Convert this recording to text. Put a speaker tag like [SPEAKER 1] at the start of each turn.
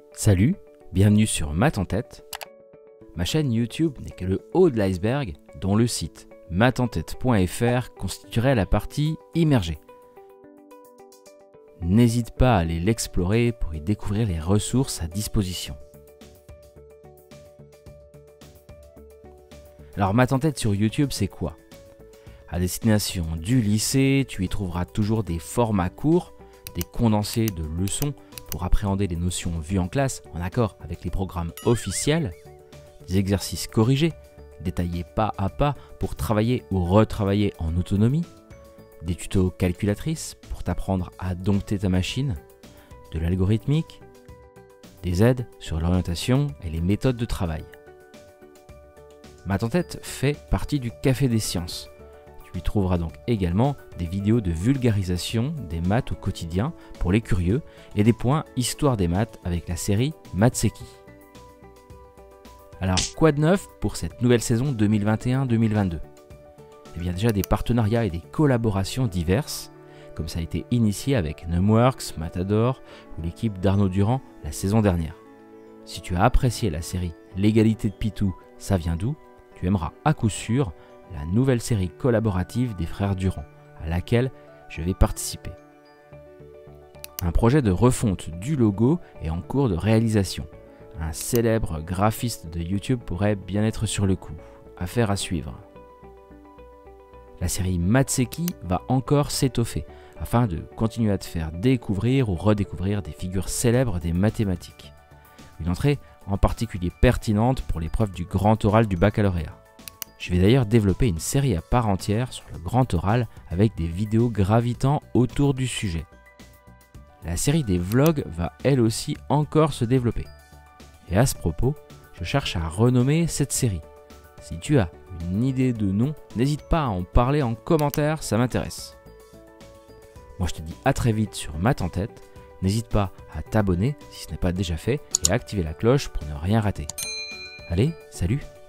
[SPEAKER 1] Salut, bienvenue sur Maths en tête. Ma chaîne YouTube n'est que le haut de l'iceberg dont le site mathenTête.fr constituerait la partie immergée. N'hésite pas à aller l'explorer pour y découvrir les ressources à disposition. Alors Maths en tête sur YouTube, c'est quoi? À destination du lycée, tu y trouveras toujours des formats courts, des condensés de leçons pour appréhender les notions vues en classe en accord avec les programmes officiels, des exercices corrigés, détaillés pas à pas pour travailler ou retravailler en autonomie, des tutos calculatrices pour t'apprendre à dompter ta machine, de l'algorithmique, des aides sur l'orientation et les méthodes de travail. Maths en tête fait partie du Café des Sciences. Tu y trouveras donc également des vidéos de vulgarisation des maths au quotidien pour les curieux et des points histoire des maths avec la série Mathseki. Alors quoi de neuf pour cette nouvelle saison 2021-2022? Eh bien déjà des partenariats et des collaborations diverses, comme ça a été initié avec Numworks, Matador ou l'équipe d'Arnaud Durand la saison dernière. Si tu as apprécié la série L'égalité de Pitou, ça vient d'où? Tu aimeras à coup sûr la nouvelle série collaborative des frères Durand, à laquelle je vais participer. Un projet de refonte du logo est en cours de réalisation. Un célèbre graphiste de YouTube pourrait bien être sur le coup. Affaire à suivre. La série Mathseki va encore s'étoffer, afin de continuer à te faire découvrir ou redécouvrir des figures célèbres des mathématiques. Une entrée en particulier pertinente pour l'épreuve du grand oral du baccalauréat. Je vais d'ailleurs développer une série à part entière sur le grand oral avec des vidéos gravitant autour du sujet. La série des vlogs va elle aussi encore se développer. Et à ce propos, je cherche à renommer cette série. Si tu as une idée de nom, n'hésite pas à en parler en commentaire, ça m'intéresse. Moi je te dis à très vite sur Maths en tête. N'hésite pas à t'abonner si ce n'est pas déjà fait et à activer la cloche pour ne rien rater. Allez, salut!